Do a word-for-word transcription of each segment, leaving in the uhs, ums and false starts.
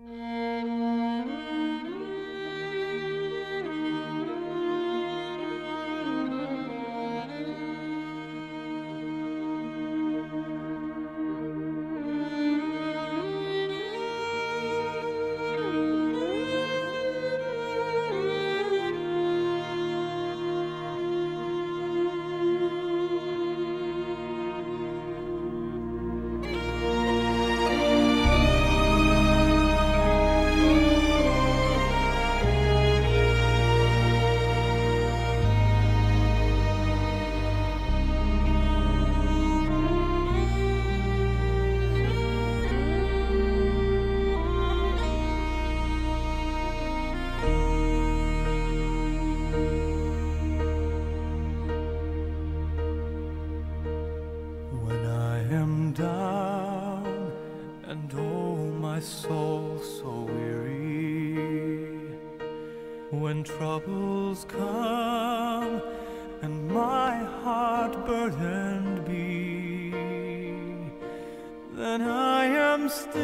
Down and oh my soul so weary, when troubles come and my heart burdened be, then I am still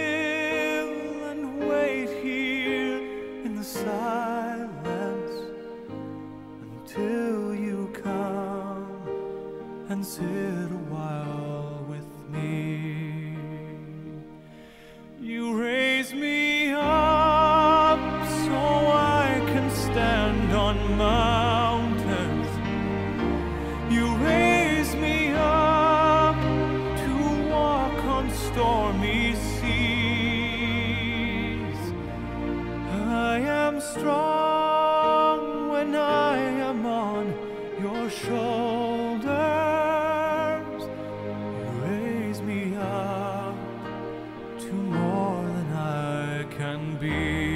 and wait here in the silence until you come and sit a while with me. You raise me up so I can stand on mountains. You raise me up to walk on stormy seas. I am strong when I am on your shoulders. To more than I can be.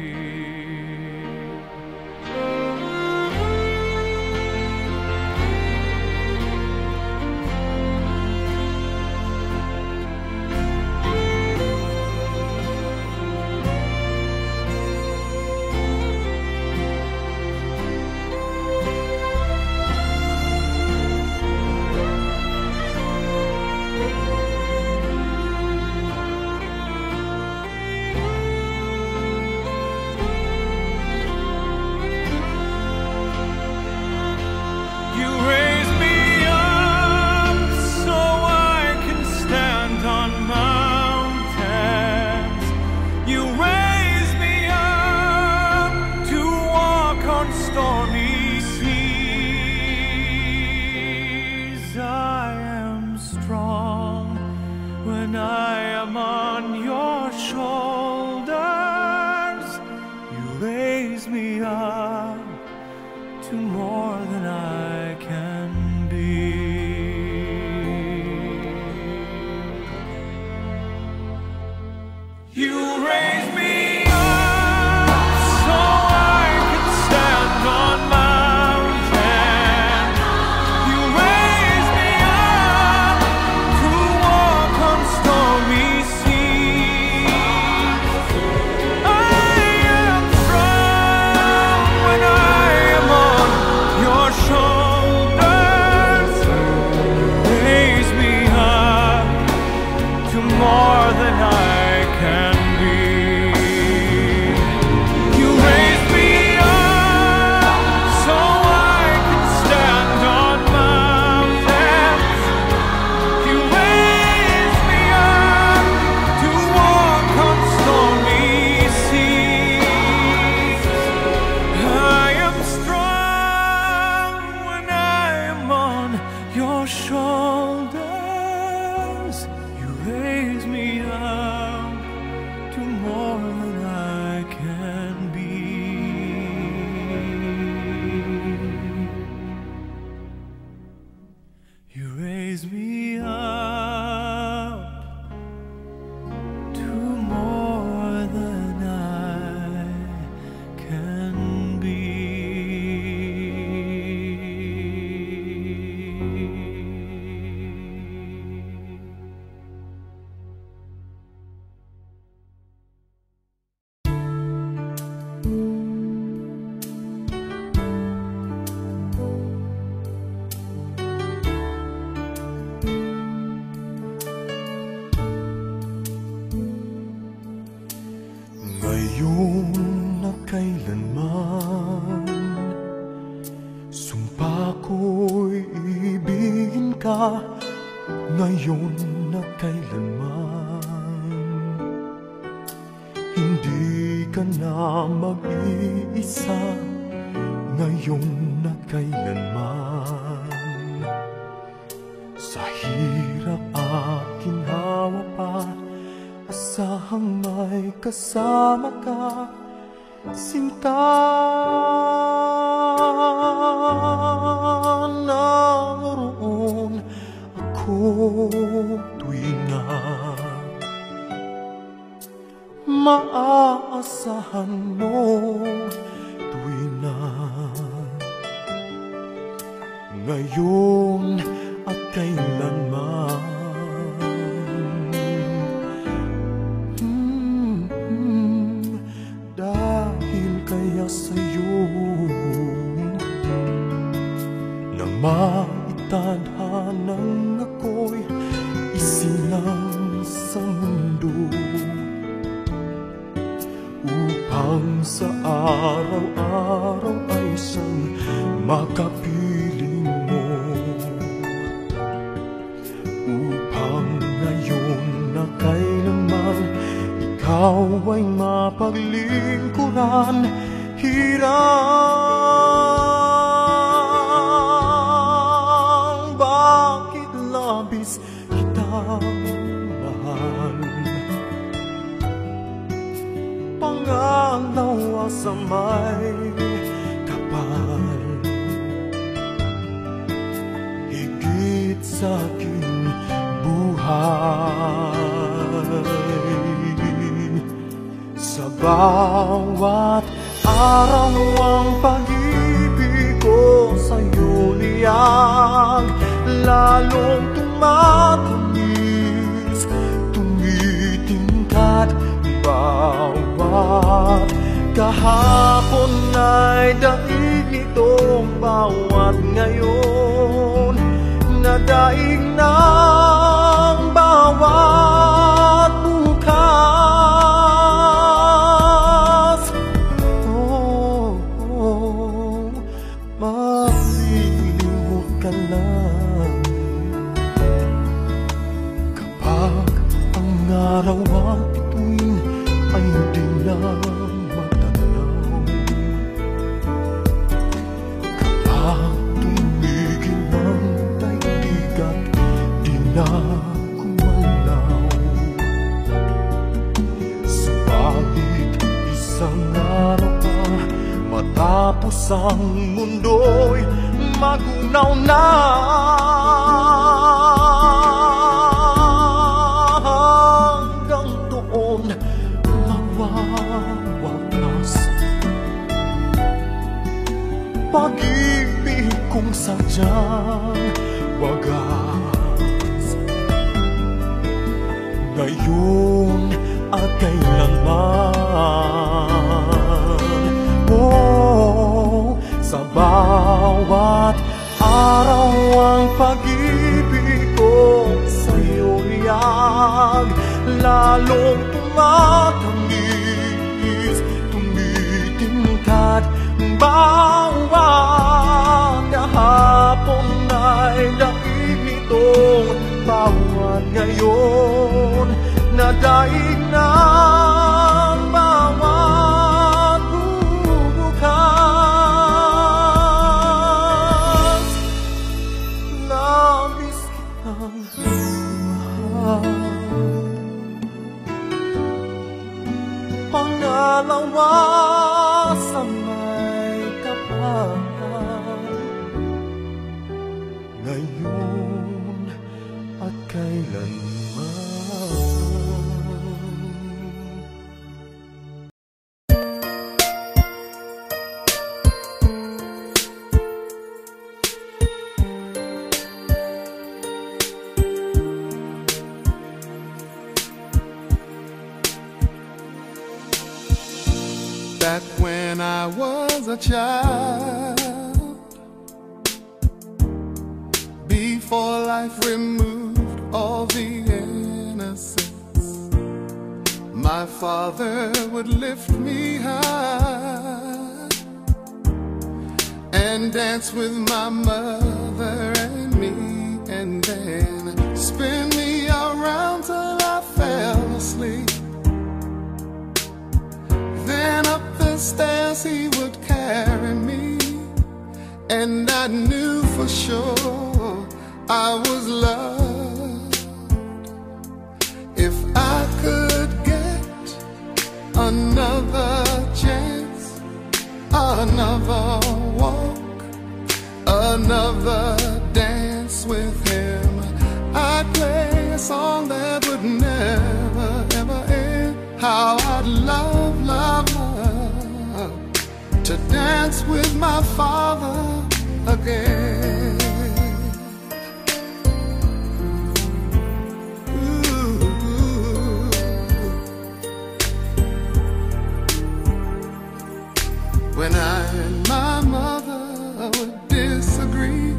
Stormy seas, I am strong when I am on your shoulders. You raise me up to more than I can be. You raise me show Sumpa ko'y ibigin ka ngayon na kailanman. Hindi ka na mag-iisa ngayon na kailanman. Sa hirap at ginhawa pa, asahang may kasama ka, sinta. Naroon ako tuwing na maaasahan mo, tuwing na ngayon at kailanman. Mm-hmm. Dahil kaya sa'yo nang maitadhanang ako'y isilang sa mundo, upang sa araw-araw ay siyang makapiling mo, upang ngayon na kailanman ikaw ay mapaglingkuran. Hirang bakit labis kitang mahal, pangalawa sa may kapal, higit sa aking buhay. Sa bawat araw ang pag-ibig ko sa'yo niyang lalong tumatamis, tumitingkad. Bawat kahapon ay daig nitong bawat ngayon, nadaig ng bawat bukas. Oh, oh, malilimot ka lang kapag ang araw at ito'y ay hindi na matanaw, kapag tumigil ng daigdig at di na kumalaw. Subalit isang araw pa, matapos ang mundo'y magunaw na, hanggang doon mawawakas pag-ibig kong sadyang wagas. Ngayon at kailanman, oh, sa bawat araw ang pag-ibig ko sa'yo niyang lalong tumatamis, tumitingkad. Bawat kahapon ay daig nitong bawat ngayon, nadaig ng bawat bukas. Labis kitang mahal, pangalawa sa may kapal, ngayon at kailanman. Back when I was a child, before life removed all the innocence, my father would lift me high and and dance with my mother and me, and then spin me around till I fell asleep. Then up the stairs he would carry me, and I knew for sure I was loved. If I could get another chance, another walk, another dance with him, I'd play a song that would never, ever end. How I'd love, love, love to dance with my father again. When I and my mother would disagree,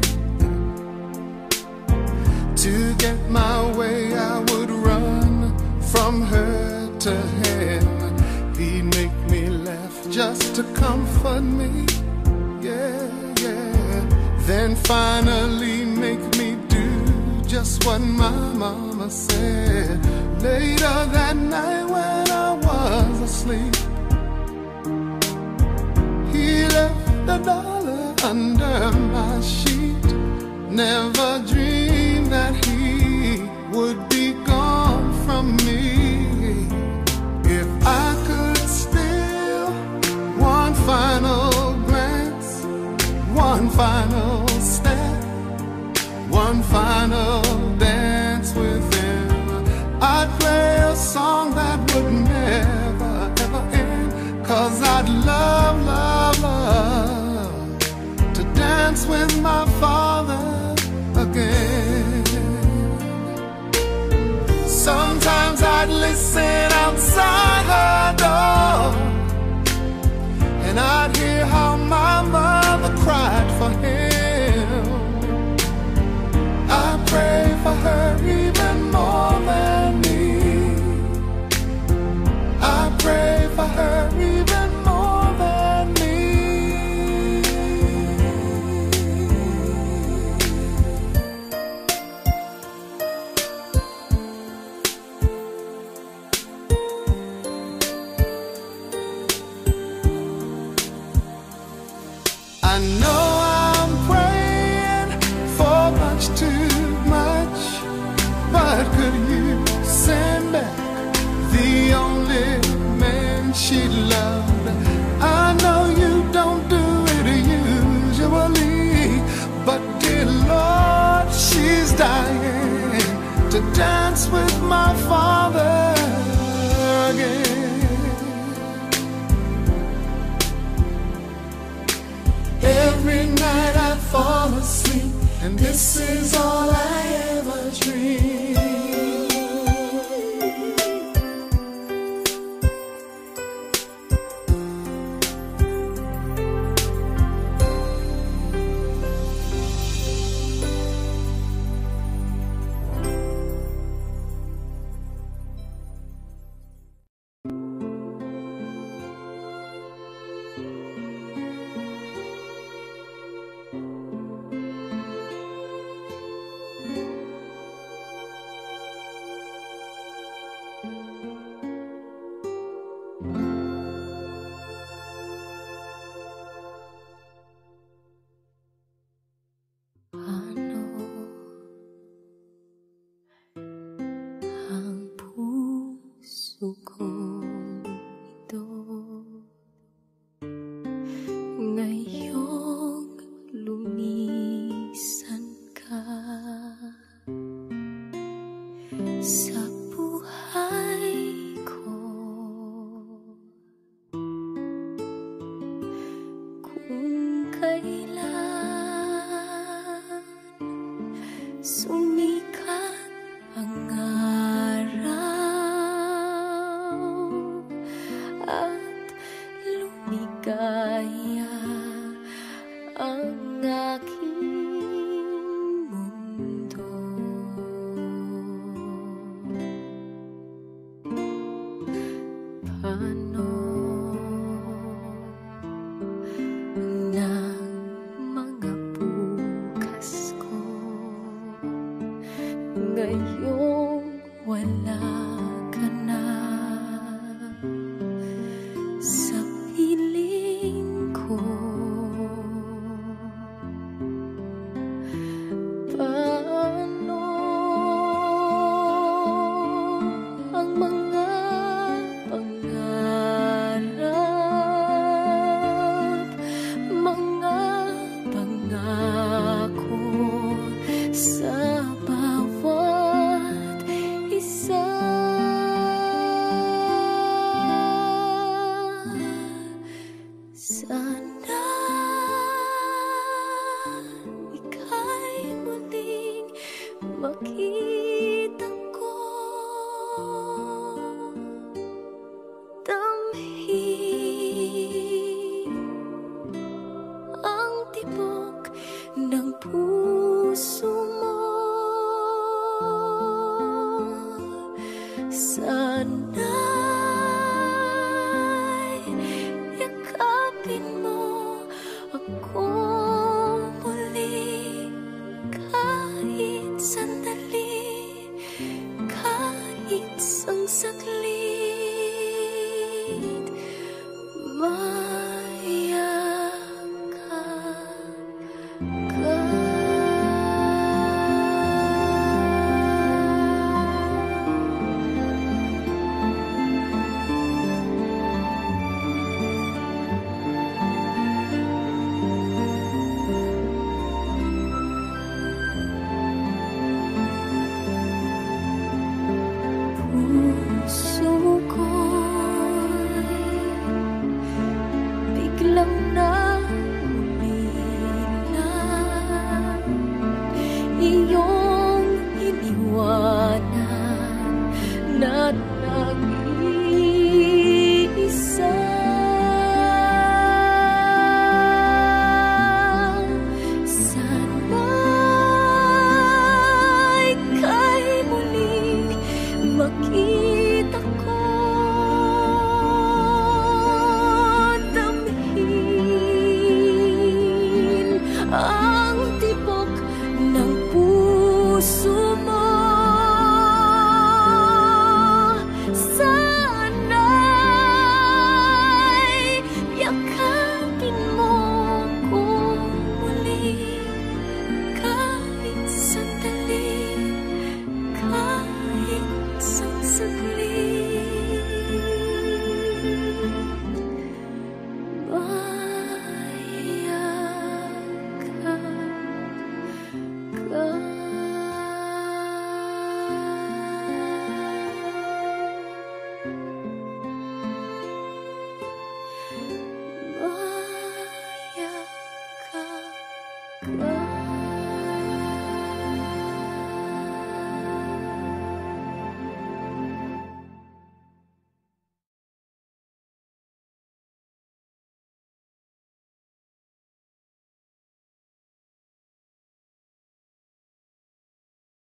to get my way I would run from her to him. He'd make me laugh just to comfort me, yeah, yeah. Then finally make me do just what my mama said. Later that night when I was asleep, he left a dollar under my sheet. Never dreamed that he would be gone from me. If I could steal one final glance, one final step, one final dance with him, I'd play a song that would never, ever end. 'Cause I'd love, love, love to dance with my father again. Sometimes I'd listen outside her door, and I'd hear how my mother cried for him. I pray for her even more than me. I pray for her even more than me. I know I'm praying for much too much, but could you send back the only man she loved? I know you don't do it usually, but dear Lord, she's dying to dance with my father again. Every night I fall asleep, and this is all I ever dream. Paano nang ngayong wala ka na sa piling ko. Paano ang mga pangarap, mga pangako sa bawat isa? Sana ika'y muling makita ko, damhin ang tibok ng puso mo. Sana'y yakapin mo ako muli, kahit sandali, kahit isang saglit, mayakap ka. Puso ko'y biglang nahulila, iyong